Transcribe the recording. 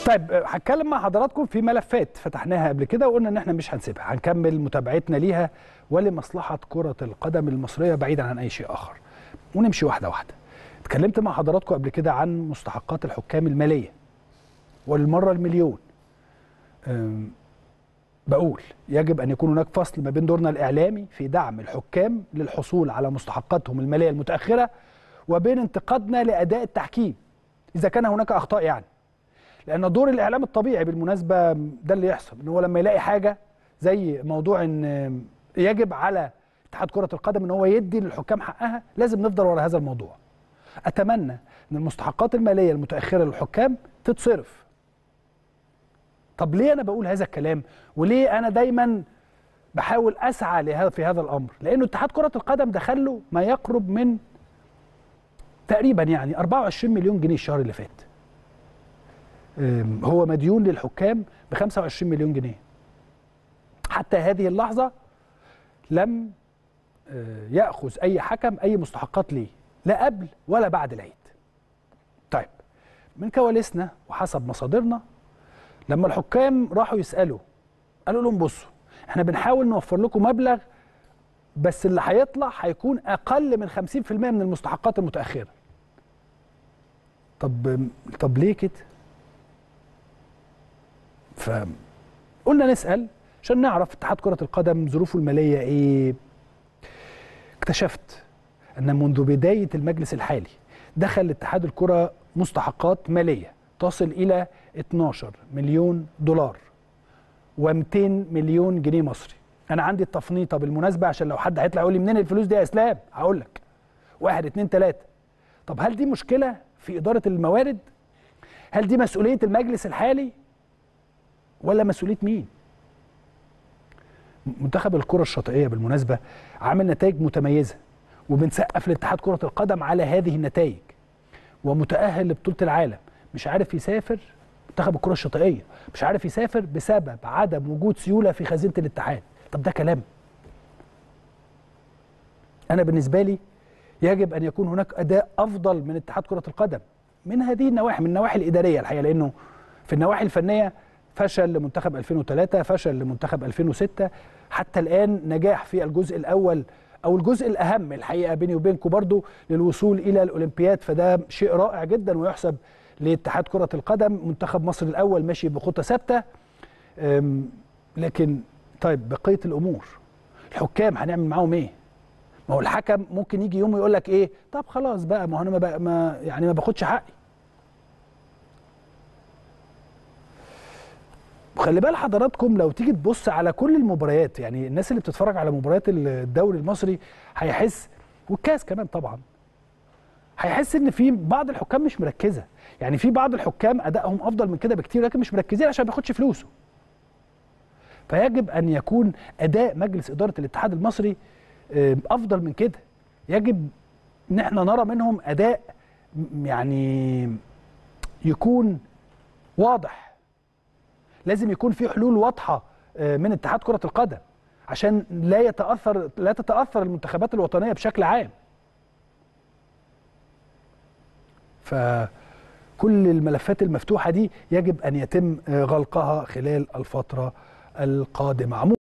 طيب هتكلم مع حضراتكم في ملفات فتحناها قبل كده وقلنا ان احنا مش هنسيبها، هنكمل متابعتنا ليها ولمصلحه كره القدم المصريه بعيدا عن اي شيء اخر، ونمشي واحده واحده. اتكلمت مع حضراتكم قبل كده عن مستحقات الحكام الماليه، والمره المليون بقول يجب ان يكون هناك فصل ما بين دورنا الاعلامي في دعم الحكام للحصول على مستحقاتهم الماليه المتاخره وبين انتقادنا لاداء التحكيم اذا كان هناك اخطاء يعني. لان دور الاعلام الطبيعي بالمناسبه ده اللي يحصل، ان هو لما يلاقي حاجه زي موضوع ان يجب على اتحاد كره القدم ان هو يدي للحكام حقها، لازم نفضل ورا هذا الموضوع. اتمنى ان المستحقات الماليه المتاخره للحكام تتصرف. طب ليه انا بقول هذا الكلام؟ وليه انا دايما بحاول اسعى في هذا الامر؟ لانه اتحاد كره القدم دخل له ما يقرب من تقريبا يعني 24 مليون جنيه الشهر اللي فات. هو مديون للحكام ب 25 مليون جنيه. حتى هذه اللحظة لم يأخذ أي حكم أي مستحقات ليه، لا قبل ولا بعد العيد. طيب من كواليسنا وحسب مصادرنا، لما الحكام راحوا يسألوا قالوا لهم بصوا احنا بنحاول نوفر لكم مبلغ بس اللي هيطلع هيكون أقل من 50% من المستحقات المتأخرة. طب ليه كده؟ فقلنا نسأل عشان نعرف اتحاد كرة القدم ظروفه المالية ايه. اكتشفت ان منذ بداية المجلس الحالي دخل لاتحاد الكرة مستحقات مالية تصل الى 12 مليون دولار و200 مليون جنيه مصري. انا عندي التفنيطة بالمناسبة عشان لو حد هيطلع يقول لي منين الفلوس دي يا اسلام، هقول لك 1 2 3. طب هل دي مشكلة في إدارة الموارد؟ هل دي مسؤولية المجلس الحالي ولا مسؤولية مين؟ منتخب الكرة الشاطئية بالمناسبة عامل نتائج متميزة وبنسقف لاتحاد كرة القدم على هذه النتائج، ومتأهل لبطولة العالم. مش عارف يسافر منتخب الكرة الشاطئية، مش عارف يسافر بسبب عدم وجود سيولة في خزينة الاتحاد. طب ده كلام؟ أنا بالنسبة لي يجب أن يكون هناك أداء أفضل من اتحاد كرة القدم من هذه النواحي، من النواحي الإدارية الحقيقة، لأنه في النواحي الفنية فشل لمنتخب 2003، فشل لمنتخب 2006، حتى الآن نجاح في الجزء الأول أو الجزء الأهم الحقيقة بيني وبينكم برضو للوصول إلى الأولمبياد، فده شيء رائع جدا ويحسب لاتحاد كرة القدم. منتخب مصر الأول ماشي بخطة ثابتة، لكن طيب بقية الأمور الحكام هنعمل معاهم إيه؟ ما هو الحكم ممكن يجي يوم ويقول لك إيه؟ طب خلاص بقى، ما هو أنا ما باخدش حقي. وخلي بال حضراتكم لو تيجي تبص على كل المباريات، يعني الناس اللي بتتفرج على مباريات الدوري المصري هيحس، والكاس كمان طبعا، هيحس ان في بعض الحكام مش مركزه. يعني في بعض الحكام ادائهم افضل من كده بكتير لكن مش مركزين عشان ما بياخدش فلوسه. فيجب ان يكون اداء مجلس اداره الاتحاد المصري افضل من كده. يجب ان احنا نرى منهم اداء يعني يكون واضح. لازم يكون في حلول واضحه من اتحاد كره القدم عشان لا تتاثر المنتخبات الوطنيه بشكل عام. فكل الملفات المفتوحه دي يجب ان يتم غلقها خلال الفتره القادمه.